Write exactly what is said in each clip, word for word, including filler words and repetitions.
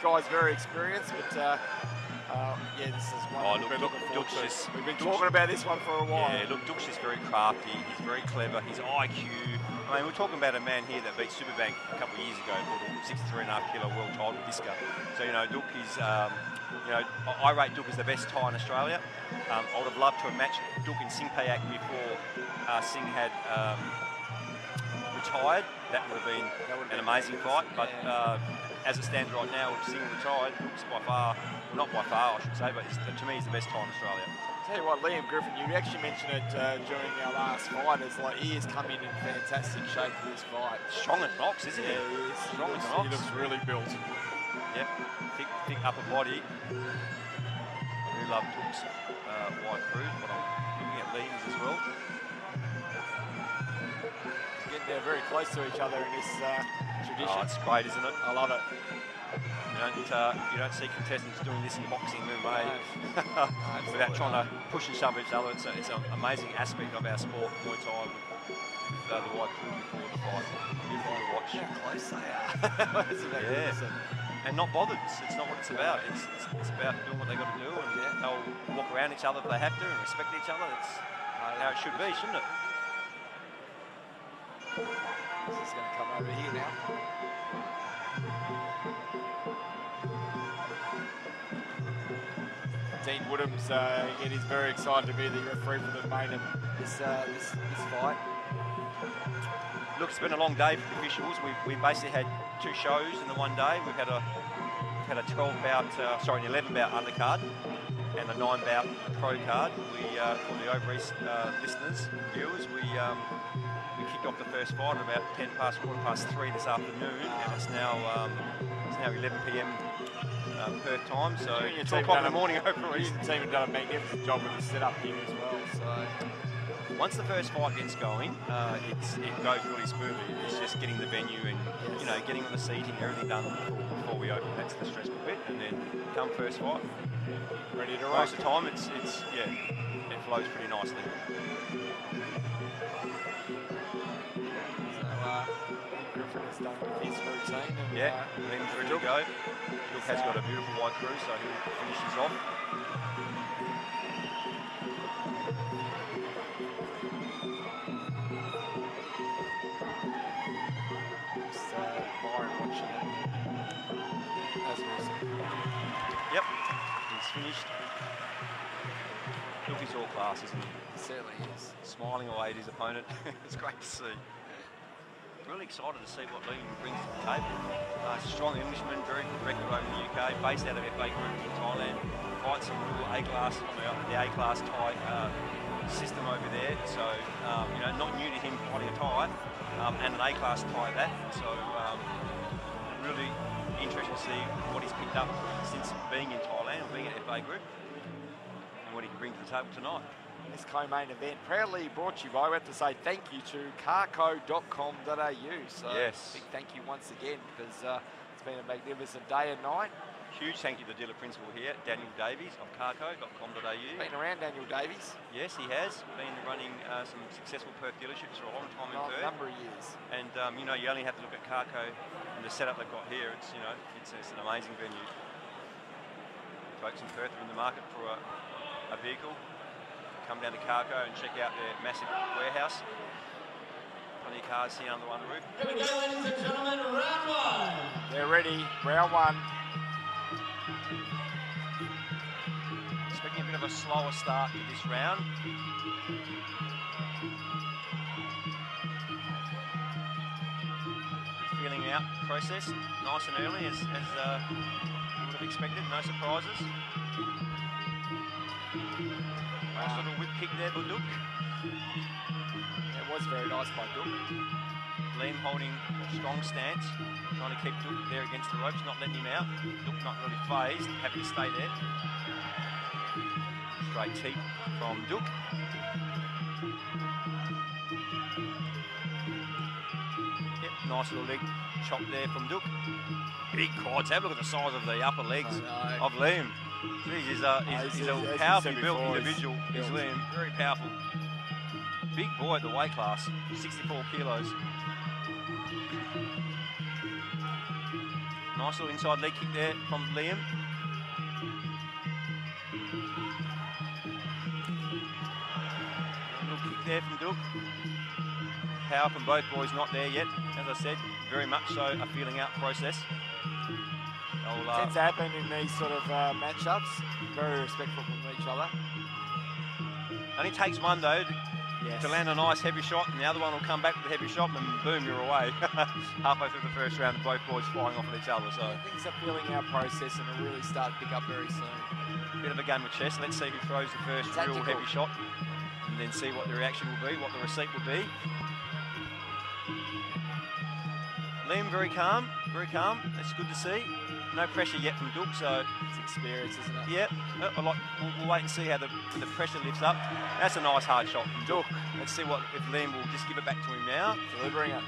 guy's very experienced, but uh, uh, yeah, this is one oh, we've look, been look, looking forward to. Is, We've been Dukes, talking about this one for a while. Yeah, look, Dukes is very crafty. He's very clever. His I Q. I mean, we're talking about a man here that beat Superbank a couple of years ago for the sixty-three and a half kilo world title disco. So, you know, Duke is, um, you know, I rate Duke as the best Thai in Australia. Um, I would have loved to have matched Duke and Singh Payak before uh, Singh had um, retired. That would have been an amazing fight. But uh, as it stands right now, with Singh retired, Duke's by far, well, not by far, I should say, but it's, to me, he's the best Thai in Australia. Tell you what, Liam Griffin, you actually mentioned it uh, during our last fight. It's like he has come in in fantastic shape for this fight. Strong at knocks, isn't yeah, he? he is. Strong he at looks, knocks. He looks really built. Yep, thick, thick upper body. I do love Duke's uh, wide cruise, but I'm looking at Liam's as well. Getting there very close to each other in this uh, tradition. Oh, it's great, isn't it? I love it. You don't, uh, you don't see contestants doing this in boxing, M M A, no. without trying to push and shove each other. It's, a, it's an amazing aspect of our sport, Muay Thai, with uh, the wide crew before the fight. Beautiful to watch. How close they are. Yeah. And not bothered. It's, it's not what it's about. It's, it's, it's about doing what they got to do, and yeah, they'll walk around each other if they have to and respect each other. It's how it should be, shouldn't it? This is going to come over here now. Dean Woodham's uh, again, he's very excited to be the referee for the main of this uh, this, this fight. Look, it's been a long day for the officials. We we basically had two shows in the one day. We've had a we've had a twelve bout, uh, sorry, an eleven bout undercard and a nine bout pro card. We uh, for the over east uh, listeners, viewers, we um, we kicked off the first fight at about ten past quarter past three this afternoon, and it's now um, it's now eleven p m Uh, Perth time, so two o'clock in the morning over east. The team have done a magnificent job with the setup here as well. So once the first fight gets going, uh, it's, it goes really smoothly. It's just getting the venue and yes. you know getting on the seating, everything done before, before we open. That's the stressful bit, and then come first fight, ready to roll. Most of the time, it's it's yeah, it flows pretty nicely. So uh, Griffin has done his routine. And, yeah, uh, Liam's ready to go. Duke has got a beautiful white crew, so he'll finish his off. Just uh, Byron watching it. That's awesome. Yep, he's finished. Duke is all class, isn't he? He certainly is. Smiling away at his opponent. It's great to see. Really excited to see what Liam brings to the table. Uh, strong Englishman, very good record over in the U K, based out of F A Group in Thailand. Fights some real A-class, on the, the A-class Thai uh, system over there. So, um, you know, not new to him fighting a Thai, um, and an A-class Thai at that. So, um, really interesting to see what he's picked up since being in Thailand, being at F A Group, and what he can bring to the table tonight. This co-main event proudly brought to you by, we have to say thank you to carco dot com dot a u. So yes. Big thank you once again, because uh, it's been a magnificent day and night. Huge thank you to the dealer principal here, Daniel Davies of carco dot com dot a u. Been around Daniel Davies. Yes, he has. Been running uh, some successful Perth dealerships for a long time in A Perth. number of years. And, um, you know, you only have to look at Carco and the setup they've got here. It's, you know, it's, it's an amazing venue. Folks in Perth are in the market for a, a vehicle. Come down to Carco and check out their massive warehouse. Plenty of cars here under one roof. Here we go, ladies and gentlemen, round one. They're ready, round one. Expecting a bit of a slower start to this round. Feeling out process, nice and early as, as uh, you would have expected, no surprises. Nice little whip kick there by Duke. It was very nice by Duke. Liam holding a strong stance, trying to keep Duke there against the ropes, not letting him out. Duke not really phased, happy to stay there. Straight teep from Duke. Yep, nice little leg chop there from Duke. Big quads. Have a look at the size of the upper legs of Liam. Jeez, he's a, he's, he's a powerfully built individual. He's Liam, very powerful. Big boy at the weight class, sixty-four kilos. Nice little inside leg kick there from Liam. Little kick there from Duke. Power from both boys not there yet. As I said, very much so a feeling out process. They'll, uh, Tends to happen in these sort of uh, matchups. Very respectful from each other. Only takes one though to, Yes. to land a nice heavy shot, and the other one will come back with a heavy shot, and boom, you're away. Halfway through the first round, both boys flying off at each other. So Things are feeling our process and will really start to pick up very soon. bit of a game of chess. Let's see who throws the first Tactical. real heavy shot, and then see what the reaction will be, what the receipt will be. Liam very calm, very calm. That's good to see. No pressure yet from Duke, so It's experience, isn't it? yeah, a lot. We'll, we'll wait and see how the, the pressure lifts up. That's a nice hard shot from Duke. Let's see what if Liam will just give it back to him now. Delivering it.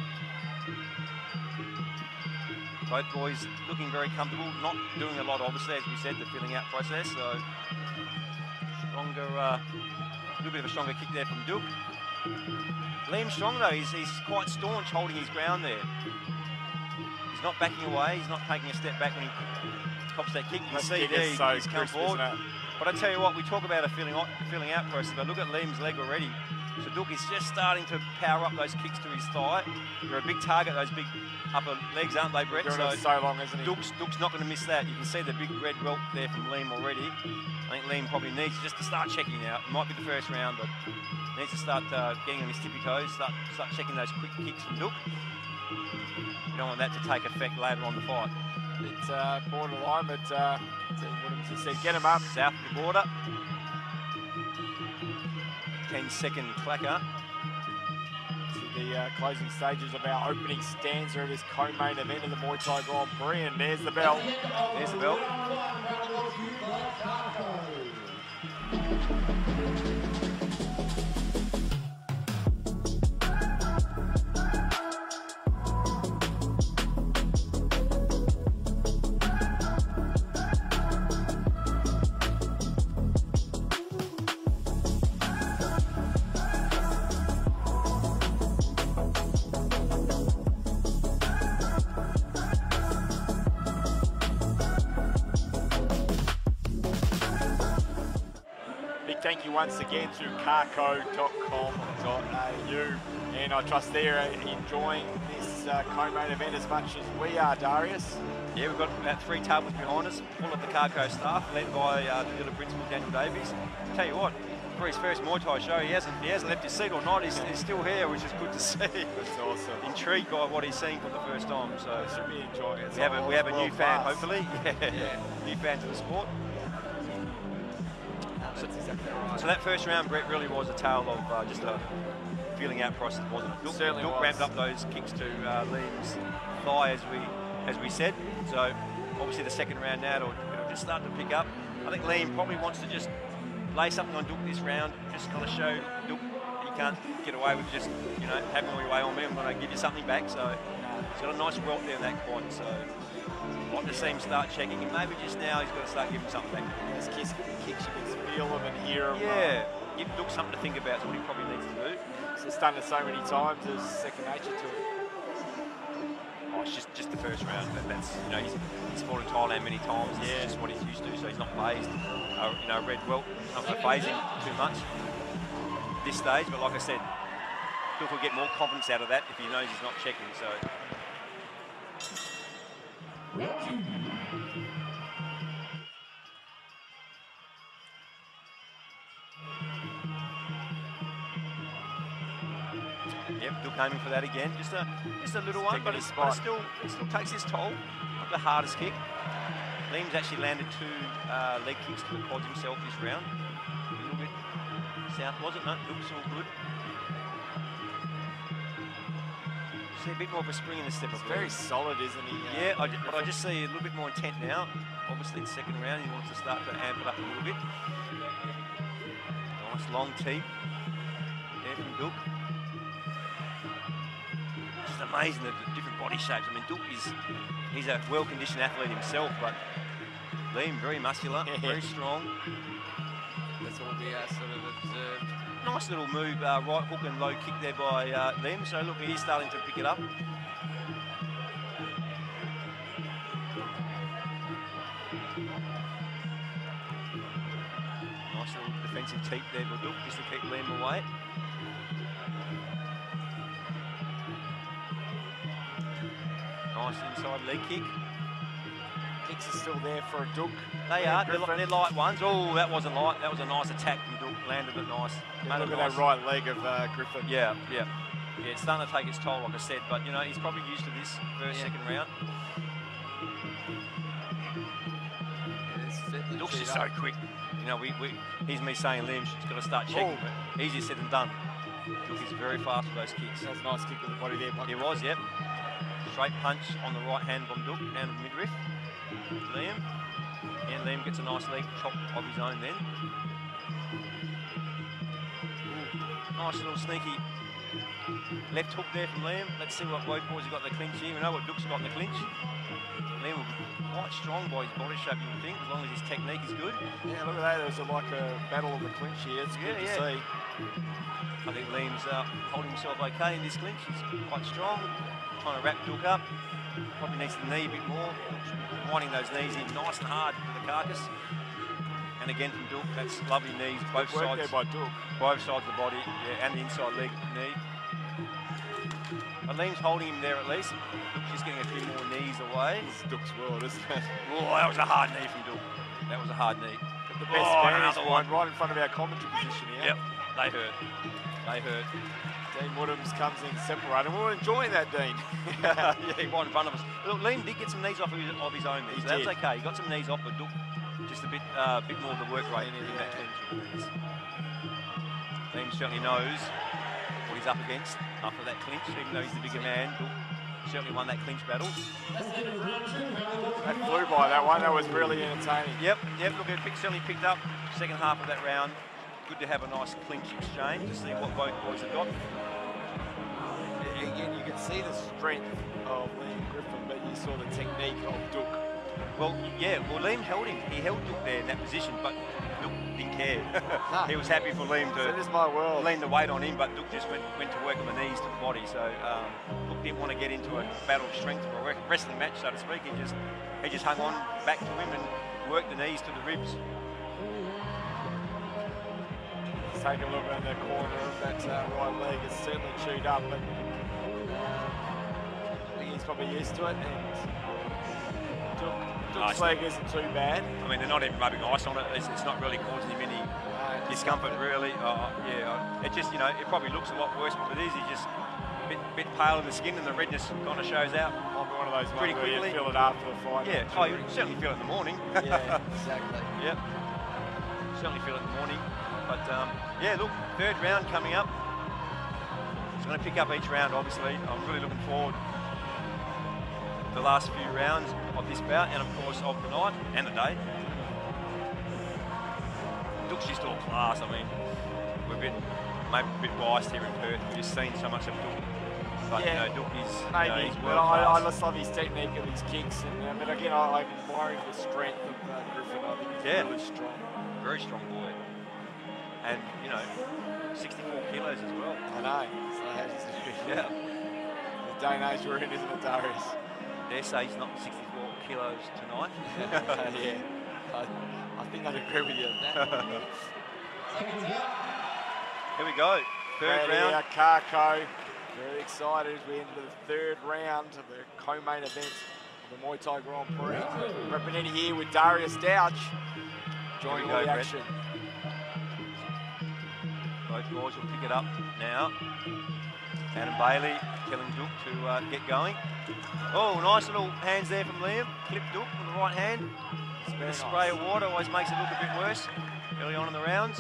Both boys looking very comfortable, not doing a lot, obviously, as we said, the filling out process. So stronger, uh, a little bit of a stronger kick there from Duke. Liam's strong though. He's he's quite staunch, holding his ground there. He's not backing away. He's not taking a step back when he cops that kick. You can That see kick there is he's, so he's come crisp, forward. isn't it? But I tell you what, we talk about a filling out, filling out process, but look at Liam's leg already. So Duke is just starting to power up those kicks to his thigh. They're a big target, those big upper legs, aren't they, Brett? Doing So it so long, isn't he? Duke's, Duke's not going to miss that. You can see the big red welt there from Liam already. I think Liam probably needs just to start checking now. It might be the first round, but needs to start uh, getting on his tippy toes, start, start checking those quick kicks from Duke. You don't want that to take effect later on the fight. It's uh, borderline, but uh, Woodhams has said, get him up. South of the border. ten second clacker. To the uh, closing stages of our opening stanza of this co-main event of the Muay Thai Grand Prix, and there's the bell. There's the bell. Thank you once again to carco dot com dot a u, and I trust they're enjoying this uh, co-main event as much as we are, Darius. Yeah, we've got about three tables behind us, full of the Carco staff, led by uh, the dealer principal Daniel Davies. Tell you what, for his first Muay Thai show, he hasn't he hasn't left his seat or not. He's, he's still here, which is good to see. That's awesome. Intrigued by what he's seeing for the first time. So Should be enjoying it. we have a we have a new World fan, class. hopefully. Yeah, Yeah. new fan to the sport. That's exactly right. So that first round, Brett, really was a tale of uh, just a feeling out process, wasn't it? Duke, Certainly Duke was. ramped up those kicks to uh, Liam's thigh, as we as we said. So obviously the second round now, it'll, it'll just start to pick up. I think Liam probably wants to just lay something on Duke this round, just kind of show Duke you can't get away with just, you know, having all your way on me. I'm going to give you something back. So he's got a nice welt there in that quad. So I'd like to see him start checking, and maybe just now he's got to start giving something back. Those kicks, kicks you can feel them and hear them. Yeah, give Duke something to think about. Is what he probably needs to do. It's done it so many times, it's second nature to it. Oh, it's just, just the first round. That, that's, you know, he's, he's fought in Thailand many times. This Yeah. is just what he's used to, so he's not phased. Uh, you know, red welt, not going to phase him too much at this stage. But like I said, Duke will get more confidence out of that if he knows he's not checking. So yep, Duke aiming for that again. Just a just a little one, Taking but, his it's, but it spot. still it still takes his toll. Not the hardest kick. Liam's actually landed two uh, leg kicks to the quads himself this round. A little bit south, wasn't it? Duke's all good. See a bit more of a spring in the step. He's of very Liam. solid, isn't he? Uh, Yeah, I ju- but I just see a little bit more intent now. Obviously, the second round, he wants to start to amp it up a little bit. Nice long tee there from Duke. Just amazing the, the different body shapes. I mean, Duke is he's a well-conditioned athlete himself, but Liam very muscular, Yeah. very strong. That's all we uh, sort of observed. Nice little move, uh, right hook and low kick there by uh, Liam. So look, he's starting to pick it up. defensive teep there for Duke just to keep Liam away. Nice inside leg kick. Kicks are still there for a Duke. They are. They're, li- they're light ones. Oh, that wasn't light. That was a nice attack from Duke. Landed it nice. Yeah, Made look it at nice. that right leg of uh, Griffin. Yeah, yeah. Yeah, it's starting to take its toll, like I said, but you know, he's probably used to this first, Yeah. second round. Yeah, It looks just so quick. You know, we, we here's me saying Liam's got to start checking, Oh. but easier said than done. Duke is very fast with those kicks. That was a nice kick with the body there. Buck. It was, yep. Straight punch on the right hand from Duke, down the midriff. Liam. And Liam gets a nice leg chop of his own then. Ooh, nice little sneaky left hook there from Liam. Let's see what both boys have got in the clinch here. We know what Duke's got in the clinch. Liam will be quite strong by his body shape, you would think, as long as his technique is good. Yeah, look at that. There's a, like a battle of the clinch here. It's Yeah, good yeah. to see. I think Liam's uh, holding himself okay in this clinch. He's quite strong, trying to wrap Duke up. Probably needs the knee a bit more. Winding those knees in nice and hard to the carcass. And again from Duke, that's lovely knees, both Work sides, there by Duke. both sides of the body, yeah, and the inside leg knee. But Liam's holding him there at least. Duke's just getting a few more knees away. It's Duke's world, isn't it? Oh, that was a hard knee from Duke. That was a hard knee. The best Oh, vantage another point one. right in front of our commentary position here. Yep, they hurt. They hurt. Dean Woodhams comes in separated. We're enjoying that, Dean. Yeah, right in front of us. Look, Liam did get some knees off of his, of his own. He So that was did. okay. He got some knees off, but Duke just a bit, uh, bit more of the work rate in that clinch with the knees. Liam certainly knows what he's up against after that clinch, even though he's the bigger man. Duke certainly won that clinch battle. That flew by, that one. That was really entertaining. Yep, yep. Look, it picked, certainly picked up second half of that round. Good to have a nice clinch exchange to see what both boys have got. Again, you can see the strength of Liam Griffin, but you saw the technique of Duke. Well, yeah, well, Liam held him. He held Duke there in that position, but Duke didn't care. He was happy for Liam That to is my world. lean the weight on him, but Duke just went, went to work on the knees to the body. So um, Duke didn't want to get into a battle of strength or a wrestling match, so to speak. He just he just hung on back to him and worked the knees to the ribs. Let's take a look at the corner of that uh, right leg. It's certainly chewed up, but I think he's probably used to it. And Duke, Duke's Nice. leg isn't too bad. I mean, they're not even rubbing ice on it. It's, it's not really causing him any Uh, discomfort, really. Uh, yeah, it just, you know, it probably looks a lot worse, but it is. He's just a bit, bit pale in the skin, and the redness kind of shows out. Might be one of those ones Pretty where you quickly. feel it after the fight. Yeah, oh, you certainly feel it in the morning. Yeah, exactly. Yep. Certainly feel it in the morning. But um, yeah, look, third round coming up. It's going to pick up each round, obviously. I'm really looking forward to the last few rounds of this bout, and of course of the night and the day. Duke's just all class. I mean, we're a bit, maybe a bit biased here in Perth. We've just seen so much of Duke. But Yeah, you know, Duke is, you know, Maybe, he's but world I, I class. just love his technique and his kicks. And, uh, but again, I, I'm admiring the strength of uh, Griffin. I think he's Yeah. really strong. Very strong boy. And, you know, sixty-four kilos as well. I know. So how does he- Yeah. The day and age we're in, isn't it, Darius? Dare say he's not sixty-four kilos tonight. Uh, yeah. I, I think I'd agree with you on that. Here we go. Third Brady, round. uh, Carco. Very excited as we enter the third round of the co-main event of the Muay Thai Grand Prix. Representing here with Darius Douch. Joining Here all we the go, action. Both boys will pick it up now. Adam Bailey telling Duke to uh, get going. Oh, nice little hands there from Liam. Clip Duke with the right hand. It's very The nice. spray of water always makes it look a bit worse early on in the rounds.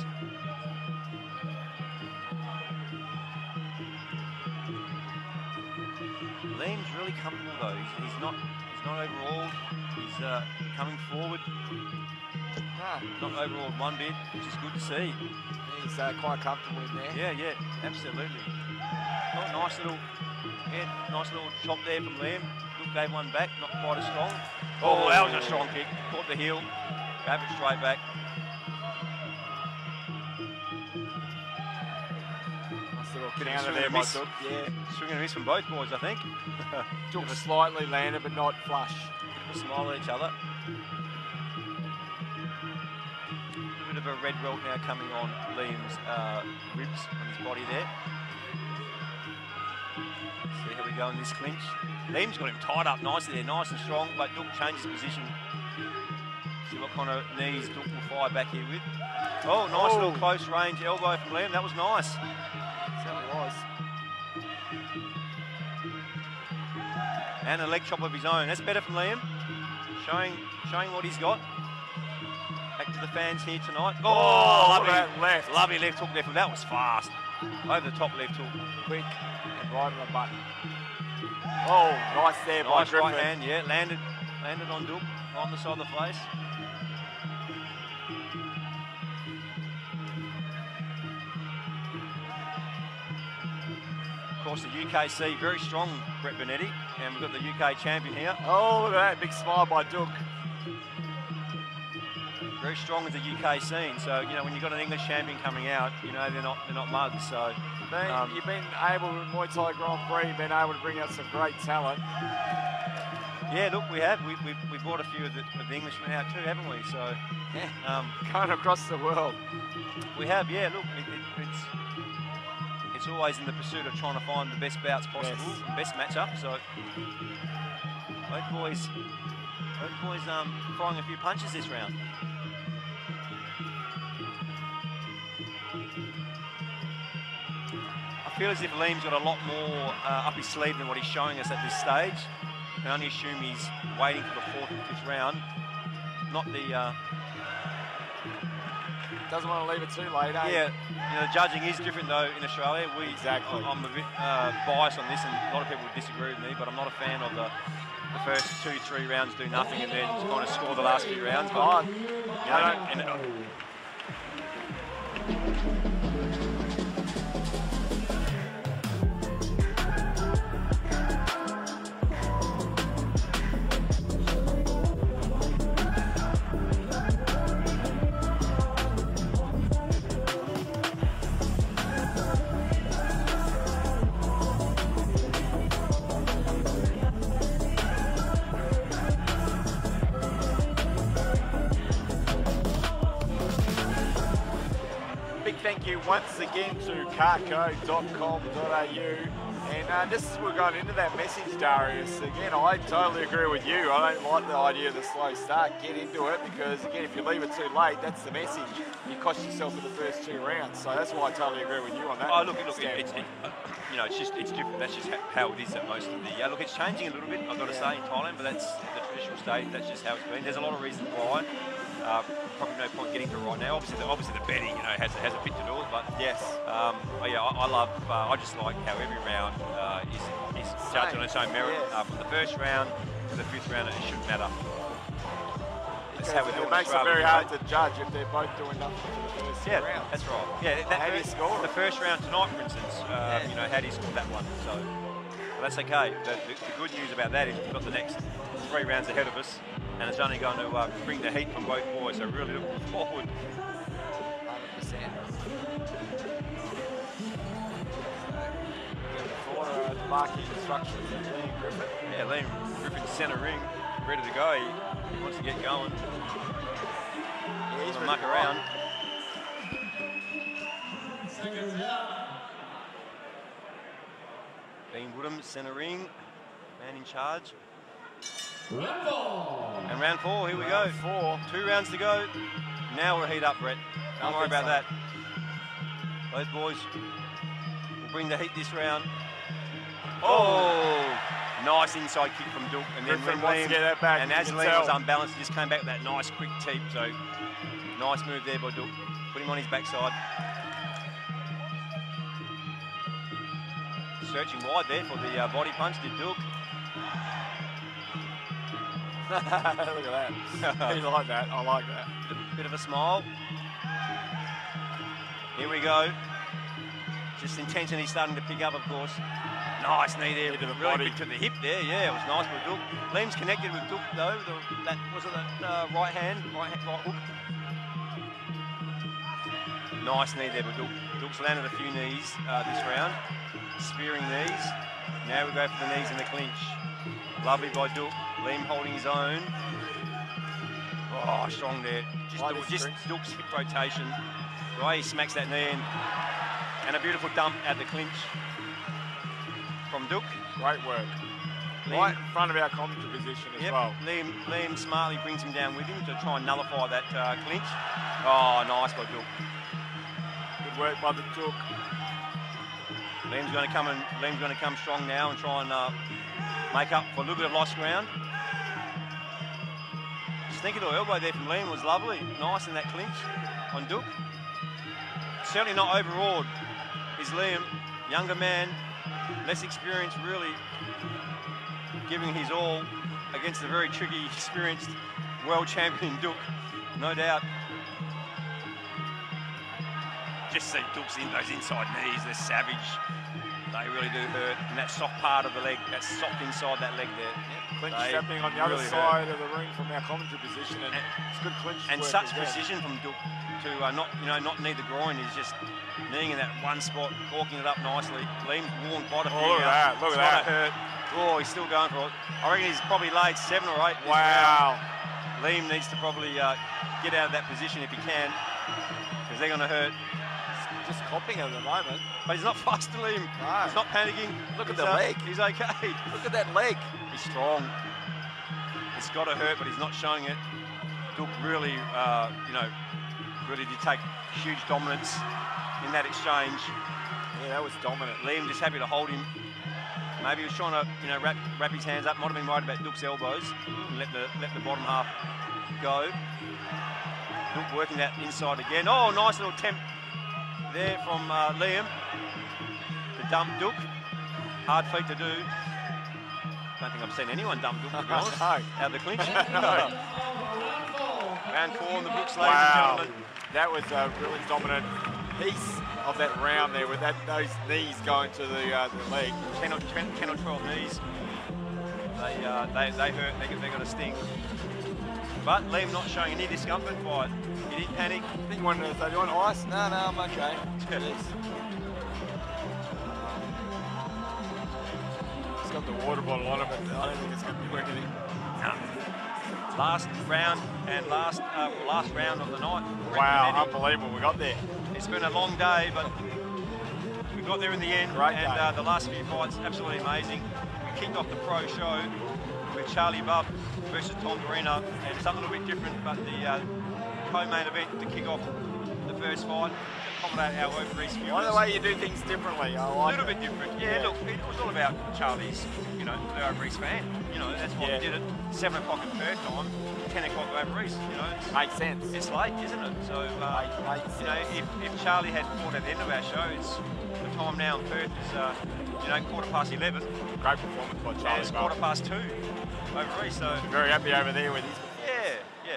Liam's really comfortable though. He's, he's not he's not overawed. He's uh, coming forward, Ah, not overawed one bit, which is good to see. he's uh, quite comfortable in there. Yeah, yeah, absolutely. Oh, nice little, yeah, nice little chop there from Liam. Duke gave one back, not quite as strong. Oh, that was a strong kick. Caught the heel, gave it straight back. Nice little Bit of a counter swing there and by miss. Duke. Yeah. Swing and a miss from both boys, I think. Duke slightly landed, but not flush. Smile at each other. A bit of of a red welt now coming on Liam's uh, ribs on his body there. See how we go in this clinch. Liam's got him tied up nicely there, nice and strong, but Duke changes position. See what kind of knees Duke will fire back here with. Oh, nice oh. little close range elbow from Liam. That was nice. Certainly was. And a leg chop of his own. That's better from Liam. Showing, showing what he's got. Back to the fans here tonight. Oh, oh lovely that left. Lovely left hook there. From that was fast. Over the top left hook. Quick and right on the button. Oh, nice there by Nice Griffin. right hand, yeah. Landed, landed on Duke, on the side of the face. Of course, the U K C, very strong, Brett Bonetti, and we've got the U K champion here. Oh, look at that, big smile by Duke. Very strong as the U K scene, so, you know, when you've got an English champion coming out, you know, they're not they're not mugs, so... Been, um, you've been able, with Muay Thai Grand Prix, been able to bring out some great talent. Yeah, look, we have. We, we, we brought a few of the, of the Englishmen out too, haven't we? So, yeah. um, Going across the world. We have, yeah, look, it, it, it's... It's always in the pursuit of trying to find the best bouts possible, Yes. the best matchup. So both boys, both boys, um, firing a few punches this round. I feel as if Liam's got a lot more uh, up his sleeve than what he's showing us at this stage. I can only assume he's waiting for the fourth and fifth round, not the. Uh, Doesn't want to leave it too late, eh? Yeah, you know, the judging is different though in Australia. We, exactly. I'm a bit uh, biased on this, and a lot of people would disagree with me, but I'm not a fan of the, the first two, three rounds do nothing and then kind of score the last few rounds. But, oh, you know, and, uh, thank you once again to carco dot com dot A U. And uh, just as we're going into that message, Darius, again, I totally agree with you. I don't like the idea of the slow start. Get into it, because, again, if you leave it too late, that's the message. You cost yourself in the first two rounds. So that's why I totally agree with you on that. Oh, look, look, it, it's, it, uh, you know, it's just, it's different. That's just how it is at most of the, yeah, look, it's changing a little bit, I've got to Yeah. say, in Thailand, but that's the traditional state. That's just how it's been. There's a lot of reasons why. Uh, probably no point getting to right now. Obviously, the, obviously the betting, you know, has, has a bit to do with it. But yes, um, but yeah, I, I love. Uh, I just like how every round uh, is, is judged on its own merit. Yes. Uh, from the first round to the fifth round, it shouldn't matter. That's how we do it. It makes it very hard to judge if they're both doing nothing for the first yeah, two rounds. that's right. Yeah, that how do you first, score the it? first round tonight, for instance, uh, Yeah. you know, how do you score that one? So well, that's okay. The, the, the good news about that is we've got the next three rounds ahead of us, and it's only going to uh, bring the heat from both boys. So really looking forward. one hundred percent. For uh, marking instructions of Liam Griffin. Yeah, Liam Griffin's centre ring, ready to go. He, he wants to get going. Yeah, he's Gonna ready muck to around. Seconds out. Dean Woodham, centre ring, man in charge. Round four. And round four, here we go. Four. Two rounds to go. Now we'll heat up, Brett. Don't I worry think about so. that. Both boys will bring the heat this round. Oh, nice inside kick from Duke. And then Griffin when wants Liam, to get that back. and you as can Liam tell. was unbalanced, he just came back with that nice quick teep. So nice move there by Duke. Put him on his backside. Searching wide there for the uh, body punch, did Duke. Look at that. You like that. I like that. Bit of, bit of a smile. Here we go. Just intensity starting to pick up, of course. Nice knee there. Into the really body. big to the hip there. Yeah, it was nice with Duke. Liam's connected with Duke though. The, that was it. That uh, right hand, right hand, right hook. Nice knee there with Duke. Duke's landed a few knees uh, this round. Spearing knees. Now we go for the knees in the clinch. Lovely by Duke. Liam holding his own. Oh, strong there. Just, Like Duke- this just drinks. Duke's hip rotation. The way he smacks that knee in. And a beautiful dump at the clinch from Duke. Great work. Liam- Right in front of our commentary position as Yep, well. Liam, Liam smartly brings him down with him to try and nullify that uh, clinch. Oh, nice by Duke. Good work by the Duke. Liam's going to come and Liam's going to come strong now and try and uh, make up for a little bit of lost ground. Sneaky little elbow there from Liam was lovely. Nice in that clinch on Duke. Certainly not overawed is Liam. Younger man, less experience, really giving his all against a very tricky, experienced world champion Duke, no doubt. Just see Duke's in those inside knees, they're savage. They really do hurt. And that soft part of the leg, that soft inside that leg there. Clinch They happening on the other really side of the ring from our commentary position, and, And- it's good clinch And work such again. precision from Duke to uh, not, you know, not knee the groin. He's just kneeing in that one spot, corking it up nicely. Liam's worn quite a few. Oh, look at now. that, look It's at not that. a hurt. Oh, he's still going for it. I reckon he's probably laid seven or eight. this Wow. round. Liam needs to probably uh, get out of that position if he can, because they're going to hurt. Just copping at the moment. But he's not flustered, Liam. No. He's not panicking. Look at He's, the uh, leg. He's okay. Look at that leg. He's strong. It's got to hurt, but he's not showing it. Duke really, uh, you know, really did take huge dominance in that exchange. Yeah, that was dominant. Liam just happy to hold him. Maybe he was trying to, you know, wrap, wrap his hands up. Might have been worried about Duke's elbows and let the let the bottom half go. Duke working that inside again. Oh, nice little attempt there from uh, Liam to dump Duke. Hard feat to do. Don't think I've seen anyone dump Duke, to be honest. No. Out of the clinch. No. Round four on the books, ladies Wow. and gentlemen. That was a really dominant piece of that round there with that those knees going to the, uh, the leg. ten or, ten, ten or twelve knees. They, uh, they, they hurt, they, they got a sting. But Liam not showing any discomfort by it. He didn't panic. I think you wanted to say, do you want ice? No, no, I'm okay. Jeez. It's got the water bottle on it, but I don't think it's going to be working. No. Last round and last uh, last round of the night. Wow, Recommending. unbelievable. We got there. It's been a long day, but we got there in the end. Great and day. uh, the last few fights, absolutely amazing. We kicked off the pro show with Charlie Bubb versus Tom Farina, and something a little bit different, but the uh, co-main event to kick off the first fight, to accommodate our overseas viewers. I like the way you do things differently. I A like little it. bit different. Yeah, Yeah. look, it was all about Charlie's, you know, the over East fan. You know, that's why Yeah. we did it. seven o'clock in Perth time, ten o'clock over East, you know. It's, Makes sense. it's late, isn't it? So, uh, Make- makes you know, sense. if, if Charlie had fought at the end of our show, it's the time now in Perth is, uh, you know, quarter past eleven, Great performance by and Charlie it's Bubb. quarter past two over East. So, Very happy over there with his. yeah, yeah.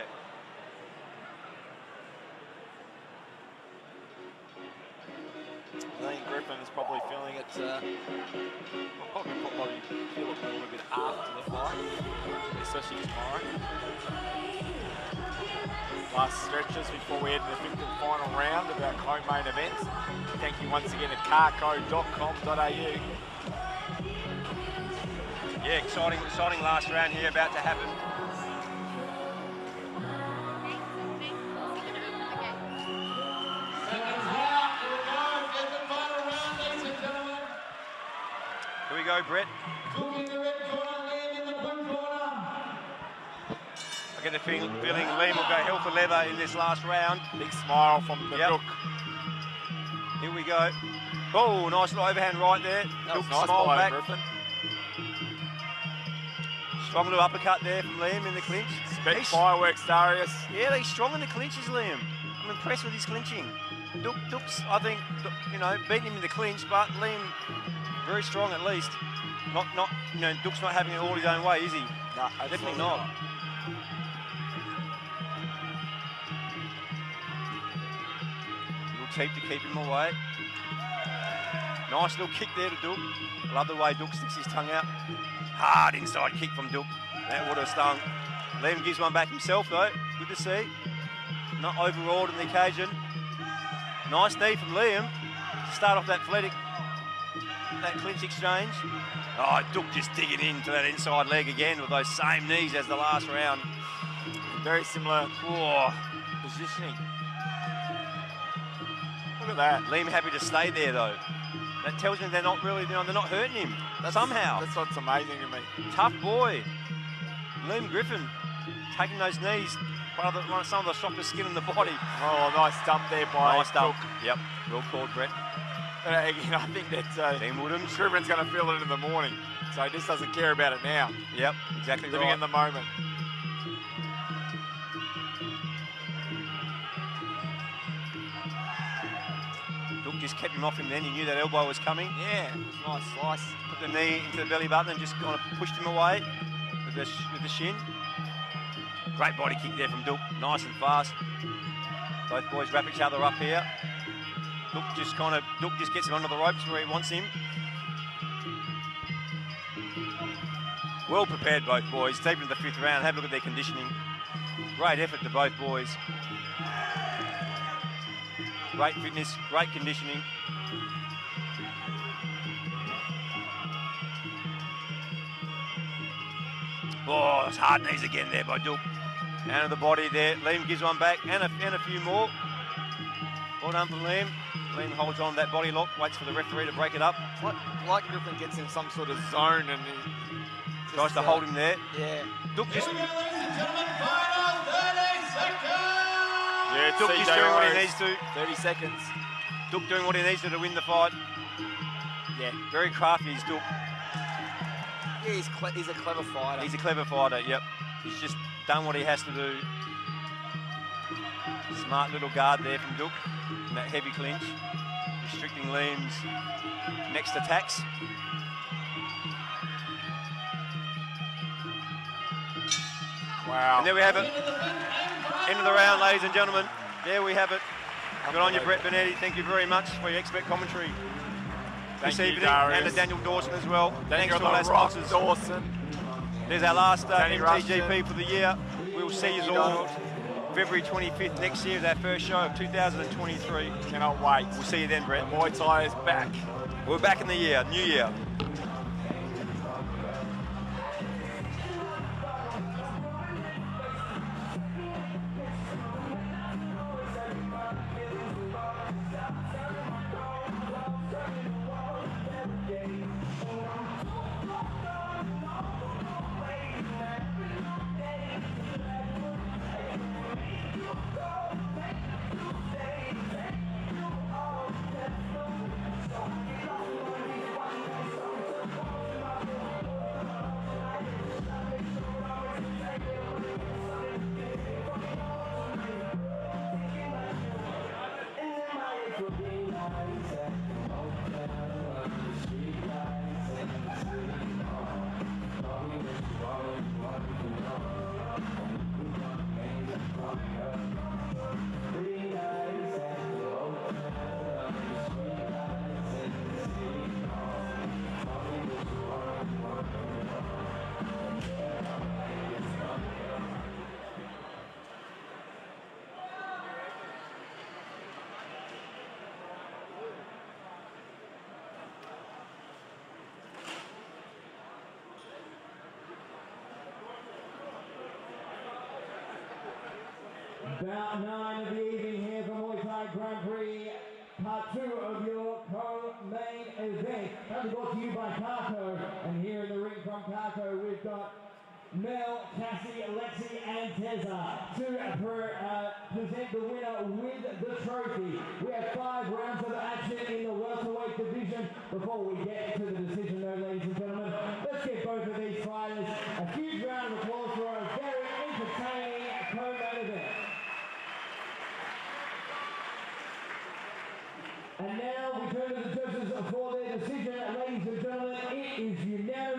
I think Griffin is probably feeling it. Uh, will probably, probably feel it a little bit after the fight, especially tomorrow. Last stretches before we head to the fifth and final round of our co-main events. Thank you once again at carco dot com dot a u. Yeah, exciting, exciting last round here about to happen. Here we go, Brett. I get the feeling, feeling Liam will go hell for leather in this last round. Big smile from the Yep. Duke. Here we go. Oh, nice little overhand right there. That was Duke nice smiled by back. Griffin. Strong little uppercut there from Liam in the clinch. Big He's- fireworks, Darius. Yeah, he's strong in the clinches, Liam. I'm impressed with his clinching. Duke, Duke's, I think, Duke, you know, beating him in the clinch, but Liam, very strong at least. Not, not, you know, Duke's not having it all his own way, is he? No, Definitely not. Little teep to keep him away. Nice little kick there to Duke. Love the way Duke sticks his tongue out. Hard inside kick from Duke. That would have stung. Liam gives one back himself though. Good to see. Not overawed on the occasion. Nice knee from Liam to start off that athletic, that clinch exchange. Oh, Duke just digging into that inside leg again with those same knees as the last round. very similar Whoa. positioning. Look at that. Liam happy to stay there though. That tells me they're not really, you know, they're not hurting him That's, somehow. That's what's amazing to me. Tough boy. Liam Griffin taking those knees, one of the, one of some of the softest skin in the body. Oh, nice dump there by Nice dump. Cook. Yep, well called, Brett. But uh, again, I think that uh, Dean Woodhams. Griffin's going to feel it in the morning, so he just doesn't care about it now. Yep, exactly Living right. in the moment. Duke just kept him off him then. He knew that elbow was coming. Yeah, it was a nice slice. Put the knee into the belly button and just kind of pushed him away with the, sh with the shin. Great body kick there from Duke, nice and fast. Both boys wrap each other up here. Duke just kind of, Duke just gets him under the ropes where he wants him. Well prepared, both boys. Deep into the fifth round. Have a look at their conditioning. Great effort to both boys. Great fitness, great conditioning. Oh, it's hard knees again there by Duke. Down to the body there. Liam gives one back and a, and a few more. Well done for Liam. Liam holds on that body lock, waits for the referee to break it up. It's like, like Griffin gets in some sort of zone and he just, Tries to uh, hold him there. Yeah. Duke just, Here we go, ladies and gentlemen, final thirty seconds! Yeah, it's Duke C just J doing what he Rose. needs to. thirty seconds. Duke doing what he needs to to win the fight. Yeah. Very crafty is Duke. Yeah, he's, cle he's a clever fighter. He's a clever fighter, yep. He's just done what he has to do. Smart little guard there from Duke in that heavy clinch. Restricting Liam's next attacks. Wow. And there we have it. End of the round, ladies and gentlemen. There we have it. Good on you, Brett Benetti. Thank you very much for your expert commentary Thank this you, evening. Darius. And to Daniel Dawson as well. Thanks Daniel to all our the Rock sponsors. Dawson. There's our last uh, Danny M T G P Rushton. for the year. We'll see you Thank you, all Donald. February twenty-fifth next year, our first show of two thousand twenty-three. Cannot wait. We'll see you then, Brett. The Muay Thai is back. We're back in the year, new year. About nine of the evening here from Muay Thai Grand Prix, part two of your co-main event. That's brought to you by Carco, and here in the ring from Carco we've got Mel, Cassie, Alexi and Teza to pre uh, present the winner with the trophy. We have five rounds of action in the welterweight division. Before we get to the decision though, ladies and gentlemen, let's give both of these fighters a huge round of applause for a very entertaining co-main event. And now we turn to the judges for their decision. Ladies and gentlemen, it is unanimous.